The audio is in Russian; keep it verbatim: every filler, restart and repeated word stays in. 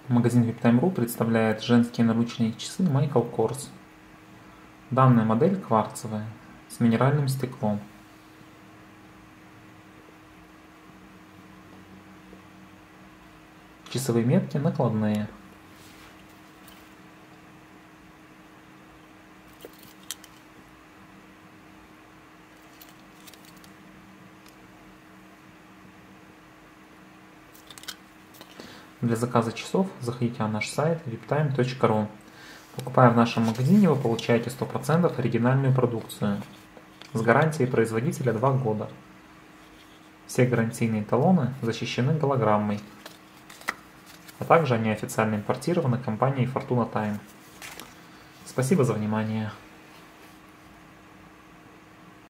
Магазин виптайм точка ру представляет женские наручные часы Michael Kors. Данная модель кварцевая, с минеральным стеклом. Часовые метки накладные. Для заказа часов заходите на наш сайт виптайм точка ру. Покупая в нашем магазине, вы получаете сто процентов оригинальную продукцию с гарантией производителя два года. Все гарантийные талоны защищены голограммой, а также они официально импортированы компанией Fortuna Time. Спасибо за внимание.